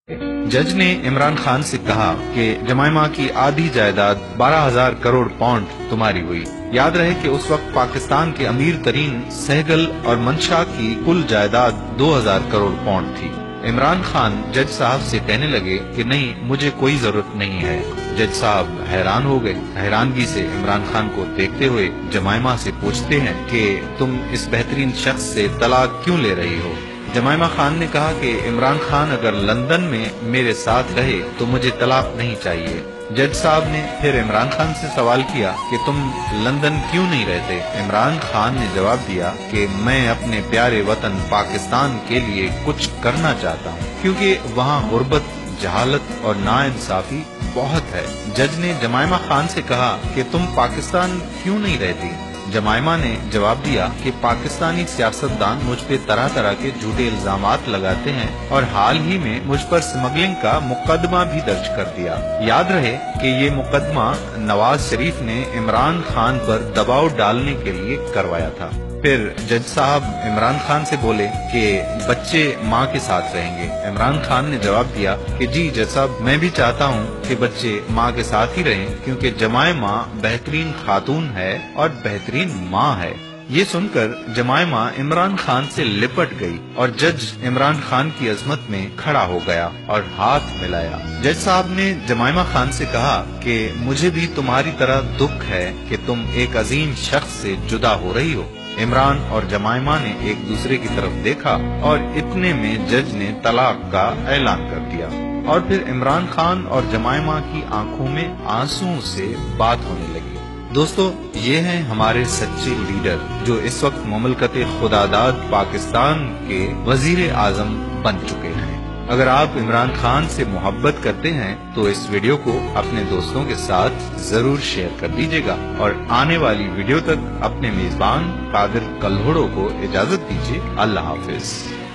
जज ने इमरान खान से कहा कि जमाइमा की आधी जायदाद 12,000 करोड़ पाउंड तुम्हारी हुई। याद रहे कि उस वक्त पाकिस्तान के अमीर तरीन सहगल और मंशा की कुल जायदाद 2,000 करोड़ पाउंड थी। इमरान खान जज साहब से कहने लगे कि नहीं, मुझे कोई जरूरत नहीं है। जज साहब हैरान हो गए। हैरानगी से इमरान खान को देखते हुए जमाइमा से पूछते हैं कि तुम इस बेहतरीन शख्स से तलाक क्यों ले रही हो। जमाइमा खान ने कहा कि इमरान खान अगर लंदन में मेरे साथ रहे तो मुझे तलाक नहीं चाहिए। जज साहब ने फिर इमरान खान से सवाल किया कि तुम लंदन क्यों नहीं रहते। इमरान खान ने जवाब दिया कि मैं अपने प्यारे वतन पाकिस्तान के लिए कुछ करना चाहता हूँ, क्योंकि वहाँ गुर्बत, जहालत और नाइंसाफी बहुत है। जज ने जमाइमा खान से कहा कि तुम पाकिस्तान क्यों नहीं रहती। जमाइमा ने जवाब दिया कि पाकिस्तानी सियासतदान मुझ पे तरह तरह के झूठे इल्जामात लगाते हैं और हाल ही में मुझ पर स्मगलिंग का मुकदमा भी दर्ज कर दिया। याद रहे कि ये मुकदमा नवाज शरीफ ने इमरान खान पर दबाव डालने के लिए करवाया था। फिर जज साहब इमरान खान से बोले कि बच्चे माँ के साथ रहेंगे। इमरान खान ने जवाब दिया कि जी जज साहब, मैं भी चाहता हूँ कि बच्चे माँ के साथ ही रहें, क्योंकि जमाइमा बेहतरीन खातून है और बेहतरीन माँ है। ये सुनकर जमाइमा इमरान खान से लिपट गई और जज इमरान खान की अजमत में खड़ा हो गया और हाथ मिलाया। जज साहब ने जमाइमा खान से कहा कि मुझे भी तुम्हारी तरह दुख है कि तुम एक अजीम शख्स से जुदा हो रही हो। इमरान और जमाइमा ने एक दूसरे की तरफ देखा और इतने में जज ने तलाक का ऐलान कर दिया और फिर इमरान खान और जमाइमा की आंखों में आंसुओं से बात होने लगी। दोस्तों, ये हैं हमारे सच्चे लीडर जो इस वक्त मुमलकत खुदादाद पाकिस्तान के वजीर आजम बन चुके हैं। अगर आप इमरान खान से मोहब्बत करते हैं तो इस वीडियो को अपने दोस्तों के साथ जरूर शेयर कर दीजिएगा और आने वाली वीडियो तक अपने मेजबान कादिर कल्होड़ो को इजाजत दीजिए। अल्लाह हाफिज।